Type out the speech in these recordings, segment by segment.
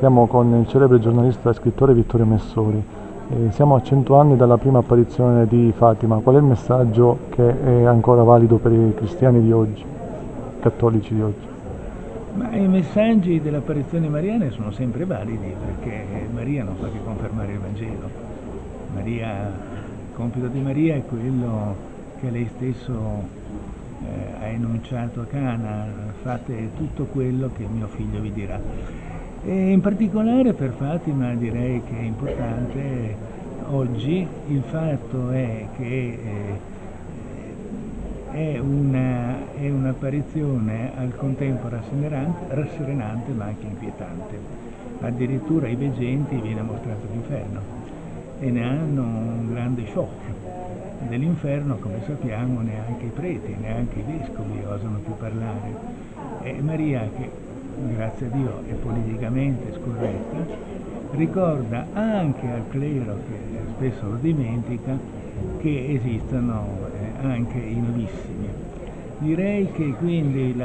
Siamo con il celebre giornalista e scrittore Vittorio Messori. Siamo a 100 anni dalla prima apparizione di Fatima. Qual è il messaggio che è ancora valido per i cristiani di oggi, cattolici di oggi? Ma i messaggi dell'apparizione mariana sono sempre validi perché Maria non fa che confermare il Vangelo. Il compito di Maria è quello che lei stesso ha enunciato a Cana: fate tutto quello che mio figlio vi dirà. E in particolare per Fatima direi che è importante oggi il fatto è che è un'apparizione al contempo rasserenante ma anche inquietante. Addirittura ai veggenti viene mostrato l'inferno e ne hanno un grande shock. Dell'inferno, come sappiamo, neanche i preti, neanche i vescovi osano più parlare. E Maria, che grazie a Dio è politicamente scorretta, ricorda anche al clero, che spesso lo dimentica, che esistono anche i novissimi. Direi che quindi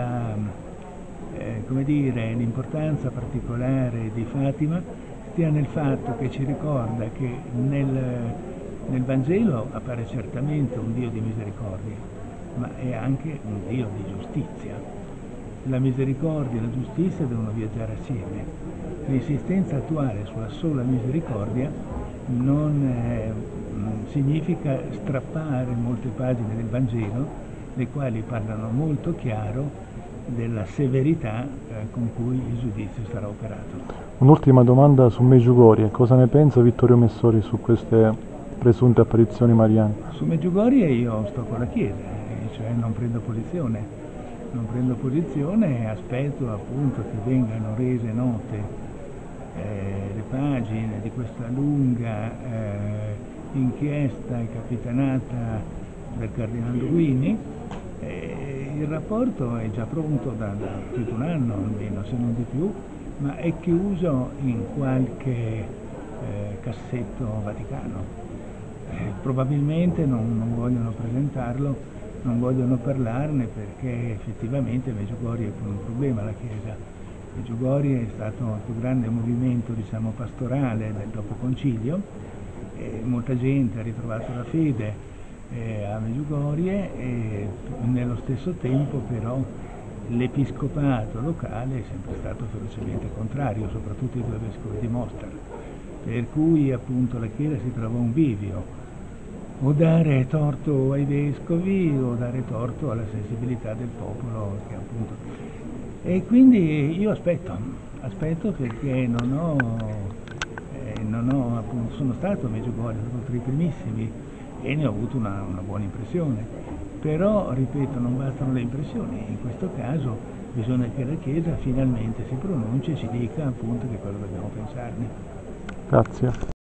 l'importanza particolare di Fatima stia nel fatto che ci ricorda che nel Vangelo appare certamente un Dio di misericordia, ma è anche un Dio di giustizia. La misericordia e la giustizia devono viaggiare assieme. L'insistenza attuale sulla sola misericordia non significa strappare molte pagine del Vangelo, le quali parlano molto chiaro della severità con cui il giudizio sarà operato. Un'ultima domanda su Medjugorje. Cosa ne pensa Vittorio Messori su queste presunte apparizioni mariane? Su Medjugorje io sto con la Chiesa, cioè non prendo posizione e aspetto appunto che vengano rese note le pagine di questa lunga inchiesta capitanata dal Cardinal Luini. Il rapporto è già pronto da più di un anno almeno, se non di più, ma è chiuso in qualche cassetto vaticano. Probabilmente non vogliono presentarlo, non vogliono parlarne perché effettivamente Medjugorje è un problema alla Chiesa. Medjugorje è stato il più grande movimento, pastorale del dopo concilio, e molta gente ha ritrovato la fede a Medjugorje, e nello stesso tempo però l'episcopato locale è sempre stato ferocemente contrario, soprattutto i due vescovi di Mostar, per cui appunto la Chiesa si trova un bivio: o dare torto ai vescovi o dare torto alla sensibilità del popolo, che appunto. E quindi io aspetto perché appunto, sono stato a Medjugorje, sono stato tra i primissimi e ne ho avuto una buona impressione. Però, ripeto, non bastano le impressioni, in questo caso bisogna che la Chiesa finalmente si pronunci e ci dica appunto che cosa dobbiamo pensarne. Grazie.